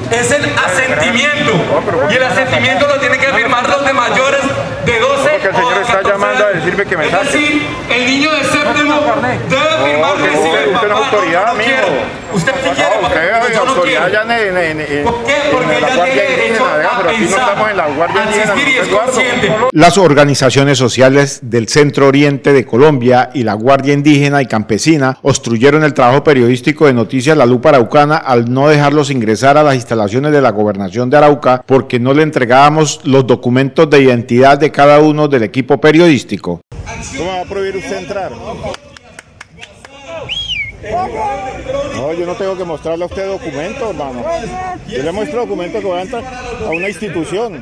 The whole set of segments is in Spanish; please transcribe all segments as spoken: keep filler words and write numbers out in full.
es el asentimiento, y el asentimiento lo tienen que firmar los de mayores de doce porque el señor está llamando a decirme que me saque. Es decir, el niño de séptimo debe firmar que si el usted no es autoridad, no quiere. Usted sí quiere, no, usted es yo no autoridad quiero. ya en, en, en, ¿Por qué? Porque en la ella Guardia tiene derecho Indígena, ¿verdad? Pero a aquí no pensar, estamos en la Guardia a Indígena, asistir y es Eduardo. consciente. Las organizaciones sociales del Centro Oriente de Colombia y la Guardia Indígena y Campesina obstruyeron el trabajo periodístico de Noticias La Lupa Araucana al no dejarlos ingresar a las instalaciones de la Gobernación de Arauca porque no le entregábamos los documentos de identidad de cada uno del equipo periodístico. ¿Cómo va a prohibir usted entrar? No, yo no tengo que mostrarle a usted documentos, hermano. Yo le muestro documentos que voy a entrar a una institución.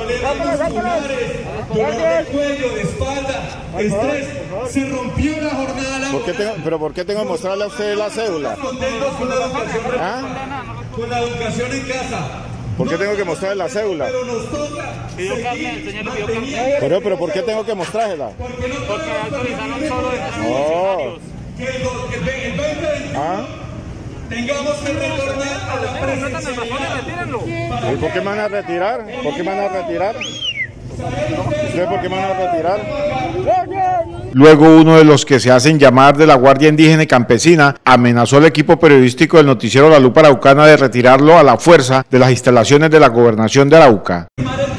Cuello, de espalda, estrés, se rompió la jornada laboral. ¿Por qué tengo, ¿Pero por qué tengo que mostrarle a usted la cédula? ¿Ah? Con la educación en casa. ¿Por qué tengo que mostrarle la cédula? Pero nos toca. Pero, pero ¿por qué tengo que mostrársela? Porque autorizaron solo de No. Que el, que el veinte veintiuno ¿Ah? tengamos que retornar a la presencia. ¿Y por qué me van a retirar? ¿Por qué me van a retirar? ¿Ustedes por qué me van a retirar? Luego uno de los que se hacen llamar de la Guardia Indígena y Campesina amenazó al equipo periodístico del noticiero La Lupa Araucana de retirarlo a la fuerza de las instalaciones de la Gobernación de Arauca.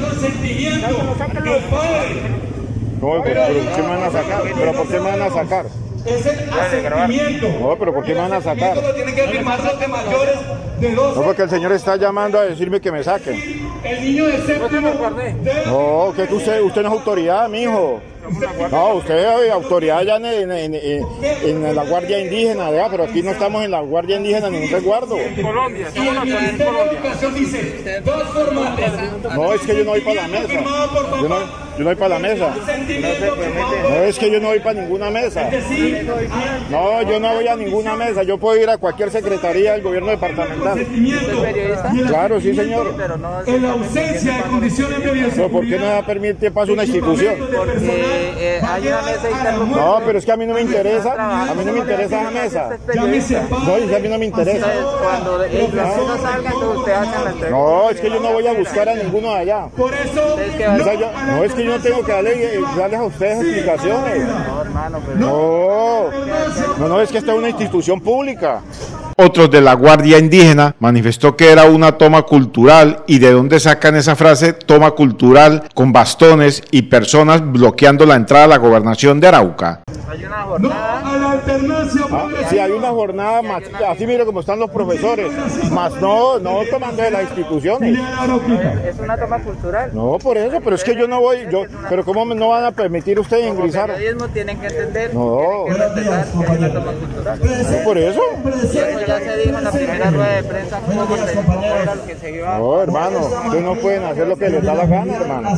No, pero, pero ¿por qué me van a sacar? ¿Pero por qué me van a sacar? Es el asentimiento. No, pero ¿por qué me van a sacar? Lo tienen que firmar los de mayores de doce. No, porque el señor está llamando a decirme que me saquen. El niño de séptimo debe... No, que usted, usted no es autoridad, mijo. No, usted es autoridad ya en, en, en, en, en la Guardia Indígena, ¿verdad? Pero aquí no estamos en la Guardia Indígena ni en un resguardo. Colombia, Y el Ministerio de Educación dice, dos formatos. No, es que yo no voy para la mesa. Yo no, yo no voy para la mesa. No, es que yo no voy para ninguna mesa. No, yo no voy a ninguna mesa. Yo puedo ir a cualquier secretaría del gobierno departamental. Claro, sí, señor. En la ausencia de condiciones de bioseguridad. ¿Pero por qué no va a permitir paso una institución? Porque eh, hay una mesa interlocutora. No, pero es que a mí no me interesa. A mí no me interesa esa mesa. No, es que a mí no me interesa. Entonces, cuando el proceso salga, entonces usted hace la entrevista. No, es que yo no voy a buscar a ninguno de allá. Por eso... O sea, yo, no, es que yo no tengo que darle, darles a ustedes explicaciones. No, hermano, pero... No, no, no, es que esta es una institución pública. Otros de la Guardia Indígena manifestó que era una toma cultural y de dónde sacan esa frase toma cultural con bastones y personas bloqueando la entrada a la Gobernación de Arauca. Hay una No jornada... a la alternancia. ¿Ah? Sí, hay una jornada más, así mire como están los profesores, más no, no tomando de las instituciones. Es una toma cultural. No, por eso, pero es que yo no voy, yo, pero ¿cómo no van a permitir ustedes Como ingresar? periodismo tienen que entender, No. tienen que respetar que hay una toma cultural. No, por eso. Y eso ya se dijo en la primera rueda de prensa cómo se cómo era lo que se iba. No, hermano, ustedes no pueden hacer lo que les da la gana, hermano.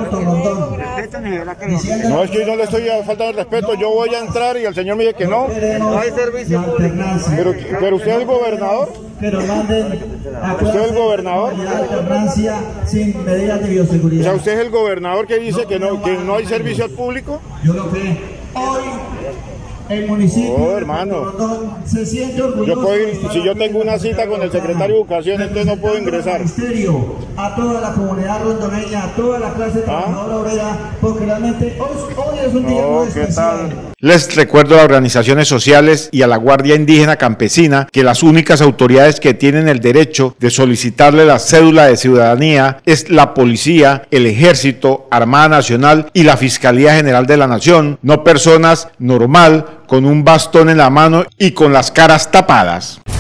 No, es que yo no le estoy faltando el respeto, yo voy a entrar y el señor me dice que no. No hay servicio público. Pero, pero usted es el gobernador. Pero manden a ¿Usted es el gobernador? la alternancia sin medidas de O bioseguridad. sea, usted es el gobernador que dice que no, que no hay servicio público. Yo lo que hoy el municipio No, hermano. de Rondón se siente orgulloso. Yo puedo ir, de estar si yo tengo una cita con el secretario de Educación, entonces no puedo ingresar. Ministerio, a toda la comunidad rondoneña, a toda la clase trabajadora obrera, porque realmente hoy, hoy es un día No, muy ¿qué especial. tal? Les recuerdo a las organizaciones sociales y a la Guardia Indígena Campesina que las únicas autoridades que tienen el derecho de solicitarle la cédula de ciudadanía es la Policía, el Ejército, Armada Nacional y la Fiscalía General de la Nación, no personas normal con un bastón en la mano y con las caras tapadas.